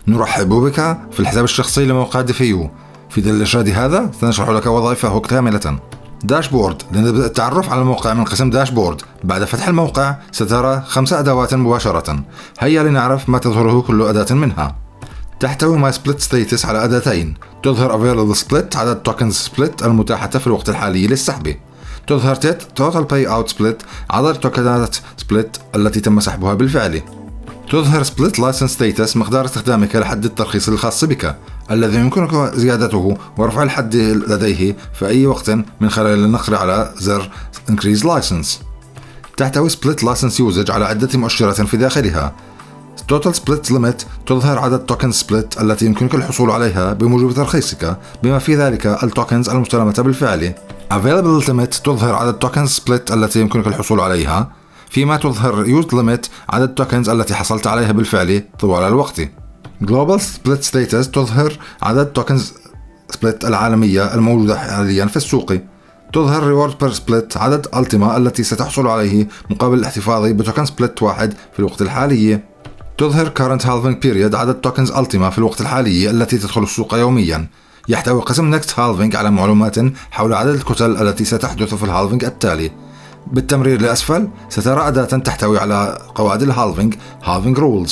نرحب بك في الحساب الشخصي لموقع ديفيو. في الإرشاد هذا سنشرح لك وظائفه كاملة. داشبورد. لنبدأ التعرف على الموقع من قسم داشبورد. بعد فتح الموقع سترى 5 أدوات مباشرة. هيا لنعرف ما تظهره كل أداة منها. تحتوي ماي سبليت ستيتس على أداتين. تظهر Available Split عدد توكنز سبليت المتاحة في الوقت الحالي للسحب. تظهر Total Payout Split عدد توكنات سبليت التي تم سحبها بالفعل. تظهر Split License Status مقدار استخدامك لحد الترخيص الخاص بك الذي يمكنك زيادته ورفع الحد لديه في أي وقت من خلال النقر على زر Increase License. تحتوي Split License Usage على عدة مؤشرات في داخلها. Total Split Limit تظهر عدد توكن سبليت التي يمكنك الحصول عليها بموجب ترخيصك بما في ذلك التوكنز المستلمة بالفعل. Available Limit تظهر عدد توكنز سبليت التي يمكنك الحصول عليها، فيما تظهر Used Limit عدد التوكنز التي حصلت عليها بالفعل طوال الوقت. Global Split Status تظهر عدد توكنز سبليت العالمية الموجودة حاليا في السوق. تظهر Reward Per Split عدد Ultima التي ستحصل عليه مقابل الاحتفاظ بتوكن سبليت واحد في الوقت الحالي. تظهر Current Halving Period عدد توكنز Ultima في الوقت الحالي التي تدخل السوق يوميا. يحتوي قسم Next Halving على معلومات حول عدد الكتل التي ستحدث في الهالفينج التالي. بالتمرير لأسفل سترى أداة تحتوي على قواعد الهالفينج Halving Rules.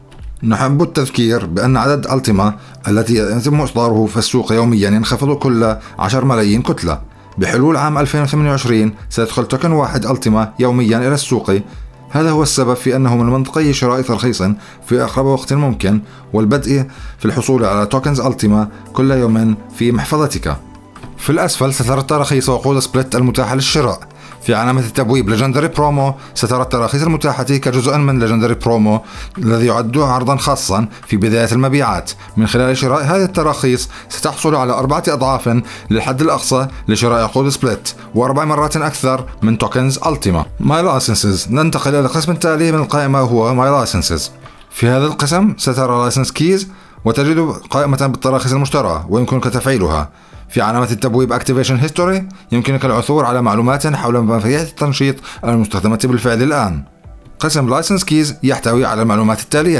نحب التذكير بأن عدد Ultima التي يتم إصداره في السوق يوميا ينخفض كل 10 ملايين كتلة. بحلول عام 2028 سيدخل توكن واحد Ultima يوميا إلى السوق. هذا هو السبب في أنه من المنطقي شراء ترخيص في أقرب وقت ممكن والبدء في الحصول على توكنز Ultima كل يوم في محفظتك. في الأسفل سترى التراخيص وعقود سبليت المتاحة للشراء. في علامة التبويب Legendary Promo سترى التراخيص المتاحة كجزء من Legendary Promo الذي يعد عرضا خاصا في بداية المبيعات. من خلال شراء هذه التراخيص ستحصل على 4 أضعاف للحد الأقصى لشراء عقود سبليت و4 مرات أكثر من توكنز Ultima. My Licenses. ننتقل إلى القسم التالي من القائمة وهو My Licenses. في هذا القسم سترى License Keys وتجد قائمة بالتراخيص المشترى ويمكنك تفعيلها. في علامة التبويب Activation History يمكنك العثور على معلومات حول مفاتيح التنشيط المستخدمة بالفعل الآن. قسم License Keys يحتوي على المعلومات التالية: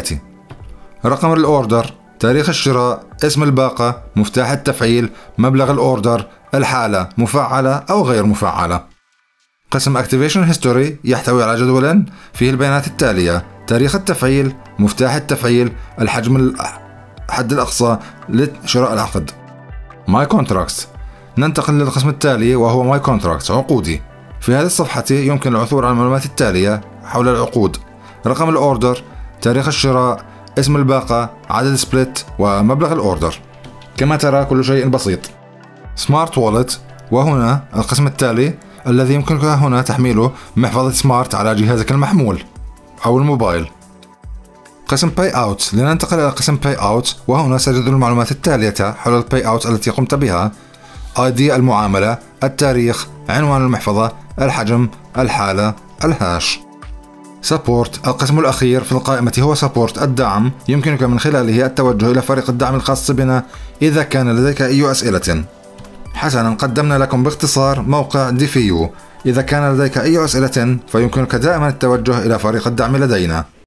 رقم الأوردر، تاريخ الشراء، اسم الباقة، مفتاح التفعيل، مبلغ الأوردر، الحالة مفعلة أو غير مفعلة. قسم Activation History يحتوي على جدول فيه البيانات التالية: تاريخ التفعيل، مفتاح التفعيل، الحجم الحد الأقصى لشراء العقد. My Contracts. ننتقل للقسم التالي وهو My Contracts عقودي. في هذه الصفحة يمكن العثور على المعلومات التالية حول العقود: رقم الأوردر، تاريخ الشراء، اسم الباقة، عدد سبليت، ومبلغ الأوردر. كما ترى كل شيء بسيط. Smart Wallet. وهنا القسم التالي الذي يمكنك هنا تحميله محفظة سمارت على جهازك المحمول أو الموبايل. قسم Payouts. لننتقل إلى قسم Payouts وهنا سنجد المعلومات التالية حول Payouts التي قمت بها: ID المعاملة، التاريخ، عنوان المحفظة، الحجم، الحالة، الهاش. Support. القسم الأخير في القائمة هو Support الدعم. يمكنك من خلاله التوجه إلى فريق الدعم الخاص بنا إذا كان لديك أي أسئلة. حسنا، قدمنا لكم باختصار موقع ديفيو. إذا كان لديك أي أسئلة فيمكنك دائما التوجه إلى فريق الدعم لدينا.